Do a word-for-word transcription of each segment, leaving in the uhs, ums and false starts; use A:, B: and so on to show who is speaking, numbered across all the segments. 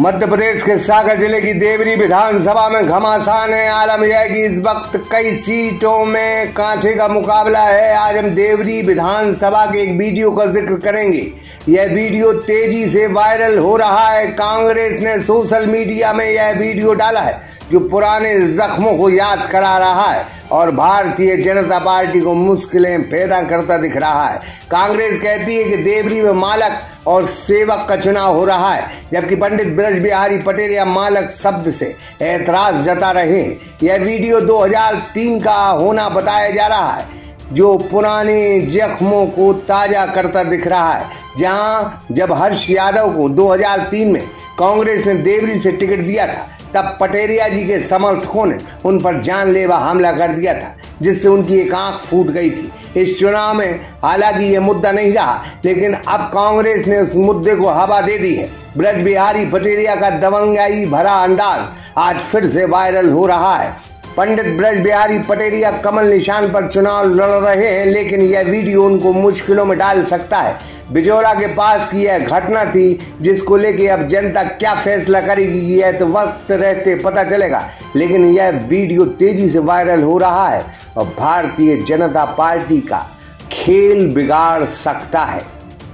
A: मध्य प्रदेश के सागर जिले की देवरी विधानसभा में घमासान है। आलम यह है कि इस वक्त कई सीटों में कांटे का मुकाबला है। आज हम देवरी विधानसभा के एक वीडियो का जिक्र करेंगे। यह वीडियो तेजी से वायरल हो रहा है। कांग्रेस ने सोशल मीडिया में यह वीडियो डाला है जो पुराने जख्मों को याद करा रहा है और भारतीय जनता पार्टी को मुश्किलें पैदा करता दिख रहा है। कांग्रेस कहती है कि देवरी में मालक और सेवक का चुनाव हो रहा है, जबकि पंडित ब्रज बिहारी पटेल या मालक शब्द से ऐतराज जता रहे हैं। यह वीडियो दो हज़ार तीन का होना बताया जा रहा है, जो पुराने जख्मों को ताजा करता दिख रहा है। जहां जब हर्ष यादव को दो हज़ार तीन में कांग्रेस ने देवरी से टिकट दिया था, तब पटेरिया जी के समर्थकों ने उन पर जानलेवा हमला कर दिया था, जिससे उनकी एक आंख फूट गई थी। इस चुनाव में हालांकि यह मुद्दा नहीं रहा, लेकिन अब कांग्रेस ने उस मुद्दे को हवा दे दी है। ब्रज बिहारी पटेरिया का दबंगाई भरा अंदाज आज फिर से वायरल हो रहा है। पंडित ब्रज बिहारी पटेरिया कमल निशान पर चुनाव लड़ रहे हैं, लेकिन यह वीडियो उनको मुश्किलों में डाल सकता है। बिजौरा के पास की यह घटना थी, जिसको लेके अब जनता क्या फैसला करेगी यह तो वक्त रहते पता चलेगा, लेकिन यह वीडियो तेजी से वायरल हो रहा है और भारतीय जनता पार्टी का खेल बिगाड़ सकता है।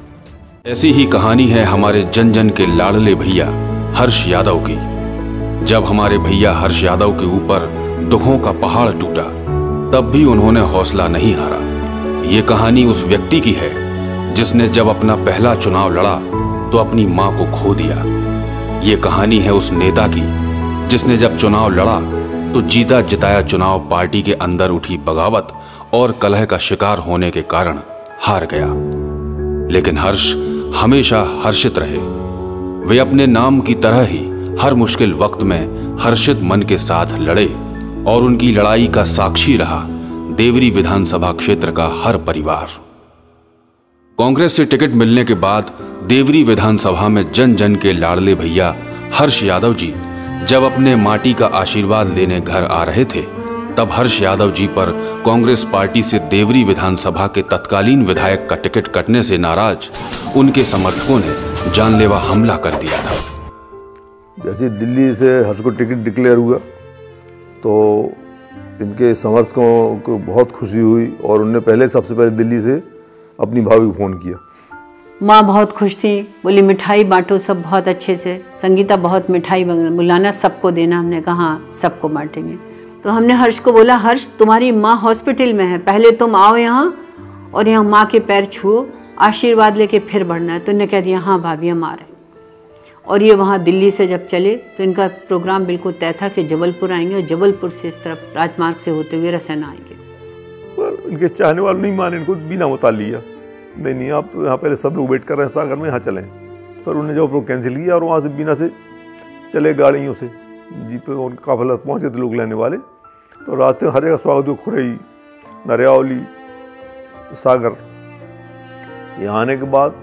B: ऐसी ही कहानी है हमारे जन जन के लाडले भैया हर्ष यादव की। जब हमारे भैया हर्ष यादव के ऊपर दुखों का पहाड़ टूटा, तब भी उन्होंने हौसला नहीं हारा। ये कहानी उस व्यक्ति की है जिसने जब अपना पहला चुनाव लड़ा तो अपनी मां को खो दिया। ये कहानी है उस नेता की जिसने जब चुनाव लड़ा तो जीता जिताया चुनाव पार्टी के अंदर उठी बगावत और कलह का शिकार होने के कारण हार गया। लेकिन हर्ष हमेशा हर्षित रहे। वे अपने नाम की तरह ही हर मुश्किल वक्त में हर्षित मन के साथ लड़े और उनकी लड़ाई का साक्षी रहा देवरी विधानसभा क्षेत्र का हर परिवार। कांग्रेस से टिकट मिलने के बाद देवरी विधानसभा में जन जन के लाडले भैया हर्ष यादव जी जब अपने माटी का आशीर्वाद लेने घर आ रहे थे, तब हर्ष यादव जी पर कांग्रेस पार्टी से देवरी विधानसभा के तत्कालीन विधायक का टिकट कटने से नाराज उनके समर्थकों ने जानलेवा हमला कर दिया था।
C: जैसे दिल्ली से हर्ष को टिकट डिक्लेयर हुआ तो इनके समर्थकों को बहुत खुशी हुई और उन्होंने पहले सबसे पहले दिल्ली से अपनी भाभी को फ़ोन किया।
D: माँ बहुत खुश थी, बोली मिठाई बांटो सब बहुत अच्छे से, संगीता बहुत मिठाई बुलाना, सबको देना। हमने कहा हाँ सबको बांटेंगे। तो हमने हर्ष को बोला, हर्ष तुम्हारी माँ हॉस्पिटल में है, पहले तुम आओ यहाँ और यहाँ माँ के पैर छुओ, आशीर्वाद लेके फिर बढ़ना है। तो उन्होंने कह दिया हाँ भाभी हम आ रहे हैं। और ये वहाँ दिल्ली से जब चले तो इनका प्रोग्राम बिल्कुल तय था कि जबलपुर आएंगे और जबलपुर से इस तरफ राजमार्ग से होते हुए रसना आएंगे।
C: पर इनके चाहने वाले नहीं माने, इनको बिना उतार लिया। नहीं नहीं आप तो यहाँ पहले सब लोग वेट कर रहे हैं सागर में, यहाँ चलें। पर उन्होंने जो कैंसिल किया और वहाँ से बिना से चले गाड़ियों से जीप पे उनका काफिला पहुँच गए थे लोग लेने वाले। तो रास्ते में हर जगह स्वागत हुआ, खुरई, नरियावली, सागर। यहाँ आने के बाद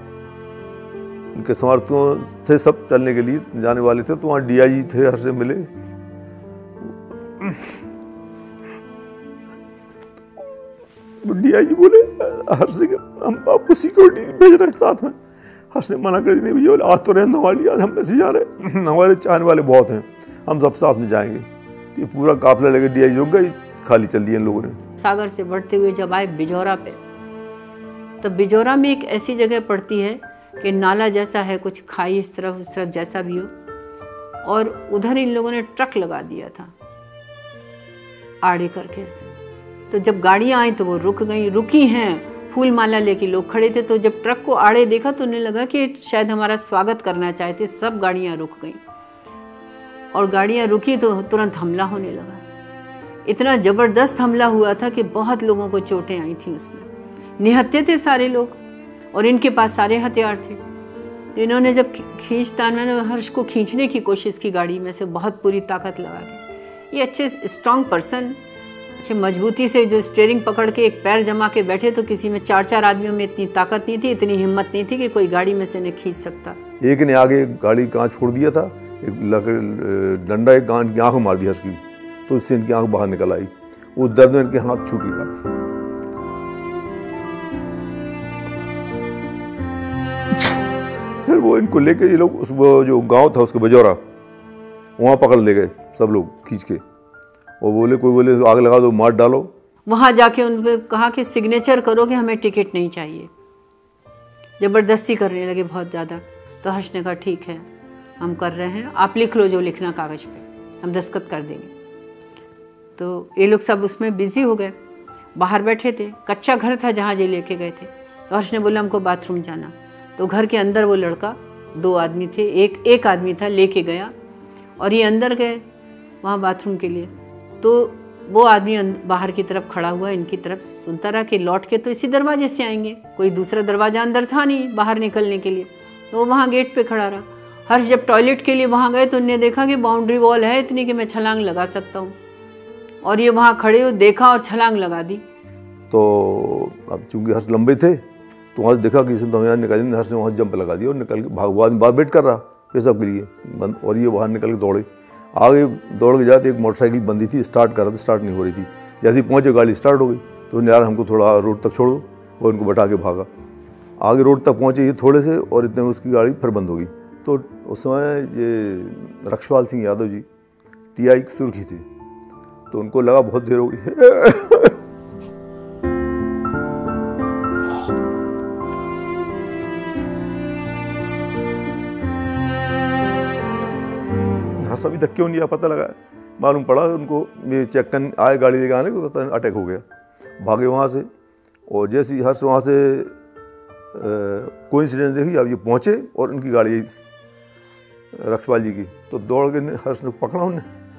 C: उनके समर्थकों थे सब चलने के लिए जाने वाले थे, तो वहाँ डीआईजी थे, हर से मिले। डीआईजी बोले हर्ष से हम आपको सिक्योरिटी भेज रहे हैं साथ में। हर्ष ने मना कर दी, नहीं भैया आज तो रहने वाली, आज हम ऐसे जा रहे हैं, हमारे चाहने वाले बहुत हैं, हम सब साथ में जाएंगे। ये पूरा काफिला लेकर डीआईजी रुक गई, खाली चल दिया इन लोगों ने।
D: सागर से बढ़ते हुए जब आए बिजौरा पे, तो बिजौरा में एक ऐसी जगह पड़ती है कि नाला जैसा है, कुछ खाई इस तरफ उस तरफ जैसा भी हो, और उधर इन लोगों ने ट्रक लगा दिया था आड़े करके ऐसे। तो जब गाड़ियाँ आई तो वो रुक गई, रुकी हैं, फूल माला लेके लोग खड़े थे। तो जब ट्रक को आड़े देखा तो उन्हें लगा कि शायद हमारा स्वागत करना चाहते, सब गाड़ियाँ रुक गई। और गाड़ियाँ रुकी तो तुरंत हमला होने लगा। इतना ज़बरदस्त हमला हुआ था कि बहुत लोगों को चोटें आई थी उसमें, निहत्थे थे सारे लोग और इनके पास सारे हथियार थे। तो इन्होंने जब खींचतान में हर्ष को खींचने की कोशिश की गाड़ी में से, बहुत पूरी ताकत लगा के। ये अच्छे स्ट्रॉन्ग पर्सन, अच्छे मजबूती से जो स्टीयरिंग पकड़ के एक पैर जमा के बैठे, तो किसी में चार चार आदमियों में इतनी ताकत नहीं थी, इतनी हिम्मत नहीं थी कि कोई गाड़ी में से इन्हें खींच सकता।
C: एक ने आगे गाड़ी कांच फोड़ दिया था, एक डंडा एक गांठ की आँख मार दिया उसकी, तो उससे इनकी आँख बाहर निकल आई। उस दर्द में इनके हाथ छूट गया। फिर वो इनको लेके ये लोग उस वो जो गांव था उसके बजौरा, वहाँ पकड़ ले गए सब लोग खींच के, और बोले कोई बोले आग लगा दो, मार डालो।
D: वहाँ जाके उन पर कहा कि सिग्नेचर करो कि हमें टिकट नहीं चाहिए। ज़बरदस्ती करने लगे बहुत ज़्यादा। तो हर्ष ने कहा ठीक है हम कर रहे हैं, आप लिख लो जो लिखना कागज़ पे, हम दस्तखत कर देंगे। तो ये लोग सब उसमें बिज़ी हो गए, बाहर बैठे थे, कच्चा घर था जहाँ ये लेके गए थे। तो हर्ष ने बोला हमको बाथरूम जाना। तो घर के अंदर वो लड़का, दो आदमी थे, एक एक आदमी था लेके गया और ये अंदर गए वहाँ बाथरूम के लिए। तो वो आदमी बाहर की तरफ खड़ा हुआ, इनकी तरफ सुनता रहा कि लौट के तो इसी दरवाजे से आएंगे, कोई दूसरा दरवाज़ा अंदर था नहीं बाहर निकलने के लिए। तो वो वहाँ गेट पे खड़ा रहा। हर्ष जब टॉयलेट के लिए वहाँ गए तो उन्होंने देखा कि बाउंड्री वॉल है इतनी कि मैं छलांग लगा सकता हूँ, और ये वहाँ खड़े हो देखा और छलांग लगा दी।
C: तो अब चूंकि हर्ष लंबे थे तो वहाँ से देखा कि इसमें तो हम यहाँ निकल, हर्ष ने वहाँ से जंप लगा दिया और निकल के भाग, आदमी बाहर वेट कर रहा पेशाब के लिए बंद, और ये बाहर निकल के दौड़े। आगे दौड़ के जाते एक मोटरसाइकिल बंदी थी, स्टार्ट कर रहा था, स्टार्ट नहीं हो रही थी। जैसे ही पहुँचे गाड़ी स्टार्ट हो गई तो यार हमको थोड़ा रोड तक छोड़ दो, और उनको बैठा के भागा। आगे रोड तक पहुँचे ये थोड़े से, और इतने में उसकी गाड़ी फिर बंद हो गई। तो उस समय ये रक्षपाल सिंह यादव जी टीआई की सुर्खी थी, तो उनको लगा बहुत देर हो गई। हर्ष अभी तक क्यों नहीं पता लगा, मालूम पड़ा उनको ये चेक करने आए गाड़ी लेके आने को, पता अटैक हो गया, भागे वहाँ से। और जैसे ही हर्ष वहाँ से कोइंसिडेंस देखी, अब ये पहुँचे और उनकी गाड़ी रक्षपाल जी की, तो दौड़ के हर्ष ने पकड़ा, उन्हें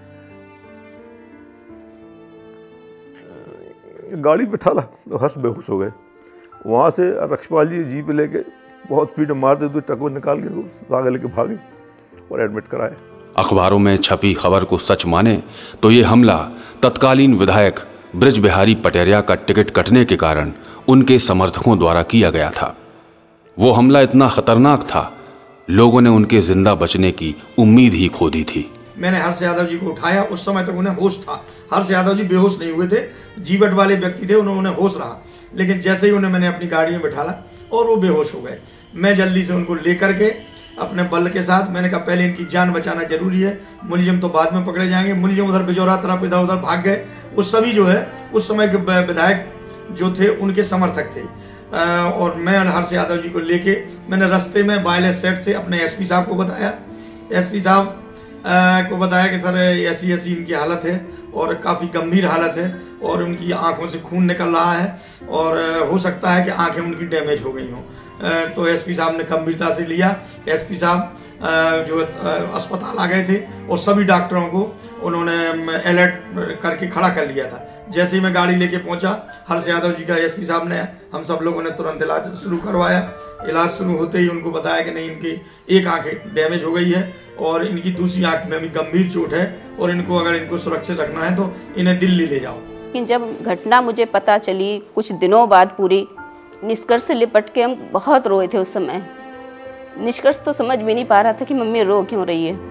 C: गाड़ी पे ठाला तो हर्ष बेहोश हो गए। वहाँ से रक्षपाल जी जीप लेके बहुत स्पीड में मारते हुए ट्रक को निकाल के आगे लेके भागे और एडमिट कराए।
B: अखबारों में छपी खबर को सच माने तो ये हमला तत्कालीन विधायक ब्रिज बिहारी पटेरिया का टिकट कटने के कारण उनके समर्थकों द्वारा किया गया था। वो हमला इतना खतरनाक था, लोगों ने उनके जिंदा बचने की उम्मीद ही खो दी थी।
E: मैंने हर्ष यादव जी को उठाया, उस समय तक उन्हें होश था। हर्ष यादव जी बेहोश नहीं हुए थे, जीवट वाले व्यक्ति थे, उन्होंने होश रहा। लेकिन जैसे ही उन्हें मैंने अपनी गाड़ी में बैठाला और वो बेहोश हो गए, मैं जल्दी से उनको लेकर के अपने बल के साथ, मैंने कहा पहले इनकी जान बचाना जरूरी है, मुलजिम तो बाद में पकड़े जाएंगे। मुलजिम उधर बिजौरा तरफ इधर उधर भाग गए। उस सभी जो है उस समय के विधायक जो थे उनके समर्थक थे। और मैं हर्ष यादव जी को लेके मैंने रास्ते में वायरलेस सेट से अपने एसपी साहब को बताया। एसपी साहब को बताया कि सर ऐसी ऐसी इनकी हालत है और काफ़ी गंभीर हालत है और उनकी आंखों से खून निकल रहा है और हो सकता है कि आंखें उनकी डैमेज हो गई हों। तो एसपी साहब ने गंभीरता से लिया। एसपी साहब जो अस्पताल आ गए थे और सभी डॉक्टरों को उन्होंने अलर्ट करके खड़ा कर लिया था। जैसे ही मैं गाड़ी लेके पहुंचा, हर्ष यादव जी का एसपी साहब ने, हम सब लोगों ने तुरंत इलाज शुरू करवाया। इलाज शुरू होते ही उनको बताया कि नहीं, इनकी एक आंख डैमेज हो गई है और इनकी दूसरी आंख में भी गंभीर चोट है और इनको अगर इनको सुरक्षित रखना है तो इन्हें दिल्ली ले जाओ।
F: लेकिन जब घटना मुझे पता चली कुछ दिनों बाद, पूरी निष्कर्ष से लिपट के हम बहुत रोए थे उस समय। निष्कर्ष तो समझ भी नहीं पा रहा था कि मम्मी रो क्यों रही है।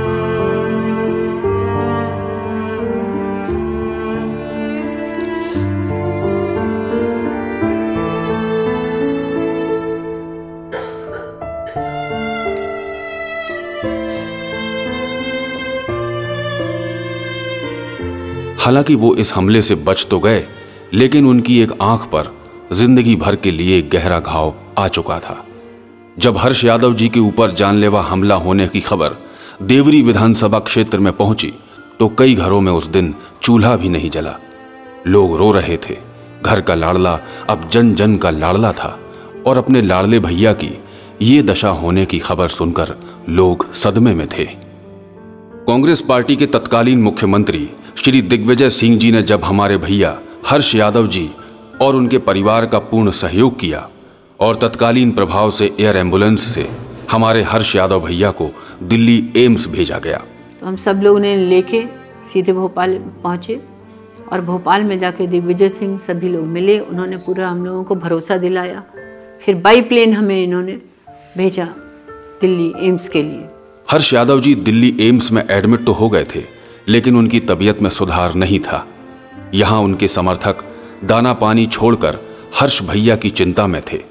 B: हालांकि वो इस हमले से बच तो गए, लेकिन उनकी एक आंख पर जिंदगी भर के लिए गहरा घाव आ चुका था। जब हर्ष यादव जी के ऊपर जानलेवा हमला होने की खबर देवरी विधानसभा क्षेत्र में पहुंची तो कई घरों में उस दिन चूल्हा भी नहीं जला। लोग रो रहे थे। घर का लाड़ला अब जन जन का लाड़ला था और अपने लाड़ले भैया की ये दशा होने की खबर सुनकर लोग सदमे में थे। कांग्रेस पार्टी के तत्कालीन मुख्यमंत्री श्री दिग्विजय सिंह जी ने जब हमारे भैया हर्ष यादव जी और उनके परिवार का पूर्ण सहयोग किया और तत्कालीन प्रभाव से एयर एम्बुलेंस से हमारे हर्ष यादव भैया को दिल्ली एम्स भेजा गया,
D: तो हम सब लोग ने लेके सीधे भोपाल पहुँचे और भोपाल में जाके दिग्विजय सिंह सभी लोग मिले। उन्होंने पूरा हम लोगों को भरोसा दिलाया। फिर बाई प्लेन हमें इन्होंने भेजा दिल्ली एम्स के लिए।
B: हर्ष यादव जी दिल्ली एम्स में एडमिट तो हो गए थे, लेकिन उनकी तबीयत में सुधार नहीं था। यहाँ उनके समर्थक दाना पानी छोड़कर हर्ष भैया की चिंता में थे।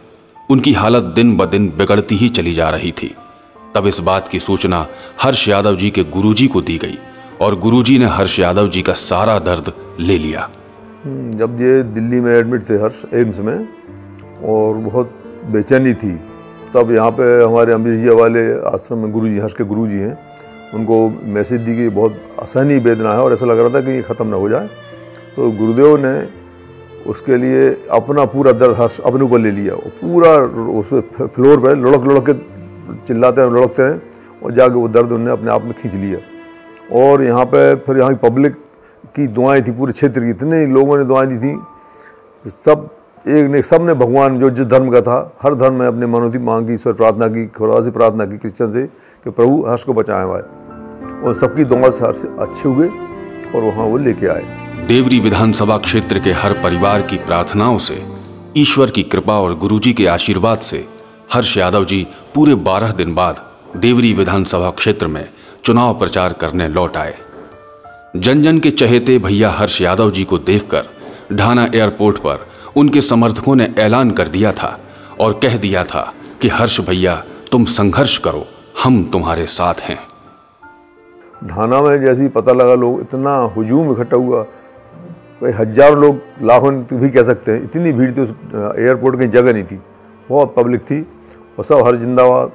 B: उनकी हालत दिन ब दिन बिगड़ती ही चली जा रही थी। तब इस बात की सूचना हर्ष यादव जी के गुरुजी को दी गई और गुरुजी ने हर्ष यादव जी का सारा दर्द ले लिया।
C: जब ये दिल्ली में एडमिट थे हर्ष एम्स में और बहुत बेचैनी थी, तब यहाँ पे हमारे अमरीश जी वाले आश्रम में गुरुजी, हर्ष के गुरुजी हैं, उनको मैसेज दी कि बहुत असहनीय वेदना है और ऐसा लग रहा था कि ये ख़त्म ना हो जाए। तो गुरुदेव ने उसके लिए अपना पूरा दर्द हर्ष अपने ऊपर ले लिया और पूरा उस फ्लोर पर लुढ़क लुढ़क के चिल्लाते हैं, लुढ़कते हैं और जाके वो दर्द उन्होंने अपने आप में खींच लिया। और यहाँ पे फिर यहाँ की पब्लिक की दुआएं थी, पूरे क्षेत्र की इतने लोगों ने दुआएं दी थी, सब एक ने सब ने भगवान जो जिस धर्म का था, हर धर्म में अपने मनोती मांगी, ईश्वर प्रार्थना की, खुदा से प्रार्थना की, क्रिश्चियन से कि प्रभु हर्ष को बचाएं भाई। और सबकी दुआ से हर्ष अच्छे हुए और वहाँ वो लेके आए।
B: देवरी विधानसभा क्षेत्र के हर परिवार की प्रार्थनाओं से, ईश्वर की कृपा और गुरुजी के आशीर्वाद से हर्ष यादव जी पूरे बारह दिन बाद देवरी विधानसभा क्षेत्र में चुनाव प्रचार करने लौट आए। जन जन के चहेते भैया हर्ष यादव जी को देखकर ढाना एयरपोर्ट पर उनके समर्थकों ने ऐलान कर दिया था और कह दिया था कि हर्ष भैया तुम संघर्ष करो, हम तुम्हारे साथ हैं।
C: ढाना में जैसे ही पता लगा, लोग इतना हुजूम इकट्ठा हुआ, कई हजारों लोग, लाखों भी कह सकते हैं, इतनी भीड़ थी। उस एयरपोर्ट की जगह नहीं थी, बहुत पब्लिक थी और सब हर जिंदाबाद,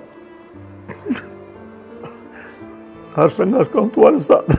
C: हर संघर्ष का हम तुम्हारे साथ,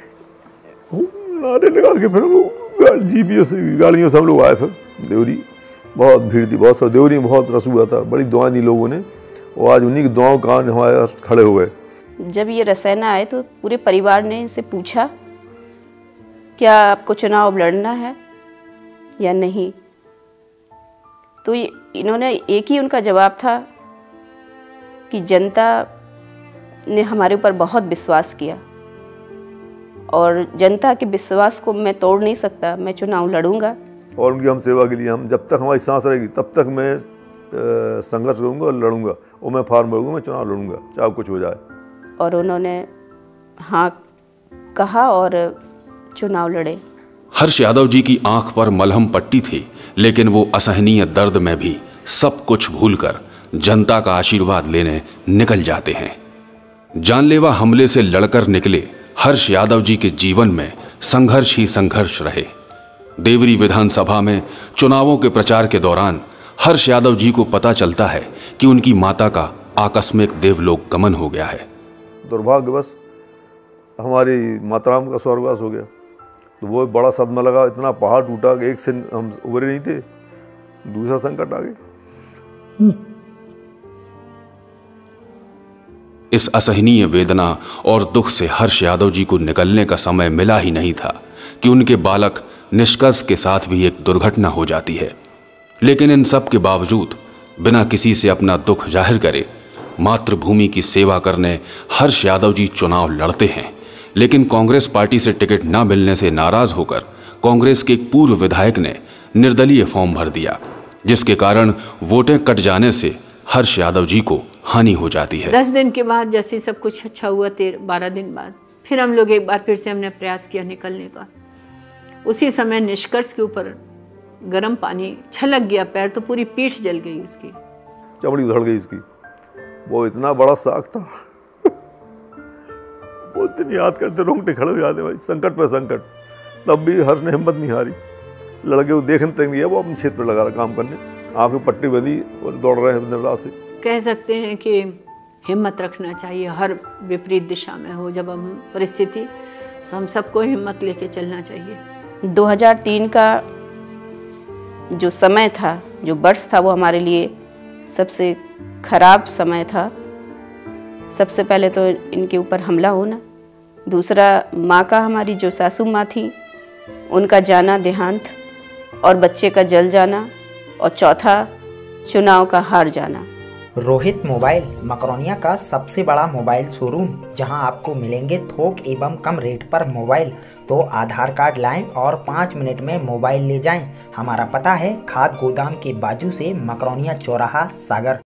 C: नारे लगा के फिर हम लोग जीपीओ से गाड़ियों से हम लोग आए। फिर देवरी बहुत भीड़ थी, बहुत सारा देवरी में बहुत रस हुआ था, बड़ी दुआएं दी लोगों ने और आज उन्हीं की दुआओं का हमारे खड़े हो गए।
F: जब ये रसैना आए तो पूरे परिवार ने इनसे पूछा, क्या आपको चुनाव लड़ना है या नहीं? तो इन्होंने एक ही उनका जवाब था कि जनता ने हमारे ऊपर बहुत विश्वास किया और जनता के विश्वास को मैं तोड़ नहीं सकता, मैं चुनाव लड़ूंगा।
C: और उनकी हम सेवा के लिए, हम जब तक हमारी सांस रहेगी तब तक मैं संघर्ष करूंगा और लड़ूंगा और मैं फार्म भरूंगा, मैं चुनाव लड़ूंगा चाहे कुछ हो जाए।
F: और उन्होंने हाँ कहा और चुनाव लड़े।
B: हर्ष यादव जी की आंख पर मलहम पट्टी थी, लेकिन वो असहनीय दर्द में भी सब कुछ भूलकर जनता का आशीर्वाद लेने निकल जाते हैं। जानलेवा हमले से लड़कर निकले हर्ष यादव जी के जीवन में संघर्ष ही संघर्ष रहे। देवरी विधानसभा में चुनावों के प्रचार के दौरान हर्ष यादव जी को पता चलता है कि उनकी माता का आकस्मिक देवलोक गमन हो गया है।
C: दुर्भाग्यवश हमारी माताराम का स्वर्गवास हो गया, तो वो बड़ा सदमा लगा, इतना पहाड़ टूटा कि एक से हम उभरे नहीं थे, दूसरा संकट आ गया।
B: इस असहनीय वेदना और दुख से हर्ष यादव जी को निकलने का समय मिला ही नहीं था कि उनके बालक निष्कर्ष के साथ भी एक दुर्घटना हो जाती है। लेकिन इन सब के बावजूद बिना किसी से अपना दुख जाहिर करे मातृभूमि की सेवा करने हर्ष यादव जी चुनाव लड़ते हैं। लेकिन कांग्रेस पार्टी से टिकट न मिलने से नाराज होकर कांग्रेस के एक पूर्व विधायक ने निर्दलीय फॉर्म भर दिया, जिसके कारण वोटें कट जाने से हर्ष यादव जी को हानि हो जाती है।
D: दस दिन के बाद जैसे सब कुछ अच्छा हुआ, तेरह बारह दिन बाद फिर हम लोग एक बार फिर से हमने प्रयास किया निकलने का। उसी समय निष्कर्ष के ऊपर गर्म पानी छलक गया, पैर तो पूरी पीठ जल गई, उसकी
C: चमड़ी उधड़ गई उसकी। वो इतना बड़ा साग था, वो दिन याद करते रोंगटे खड़े हो जाते भाई, संकट पे संकट। तब भी हर्ष ने हिम्मत नहीं हारी, लड़के वो देखने तक नहीं है, वो अपने क्षेत्र पर लगा रहा काम करने, आंखें पट्टी बंधी और दौड़ रहे हैं रात से।
D: कह सकते हैं कि हिम्मत रखना चाहिए हर विपरीत दिशा में हो जब हम परिस्थिति, तो हम सबको हिम्मत लेके चलना चाहिए।
F: दो हज़ार तीन का जो समय था, जो वर्ष था, वो हमारे लिए सबसे खराब समय था। सबसे पहले तो इनके ऊपर हमला होना, दूसरा माँ का, हमारी जो सासू माँ थी, उनका जाना देहांत और बच्चे का जल जाना, और चौथा चुनाव का हार जाना।
G: रोहित मोबाइल मकरोनिया का सबसे बड़ा मोबाइल शोरूम, जहां आपको मिलेंगे थोक एवं कम रेट पर मोबाइल। तो आधार कार्ड लाएं और पाँच मिनट में मोबाइल ले जाएं। हमारा पता है खाद गोदाम के बाजू से, मकरोनिया चौराहा, सागर।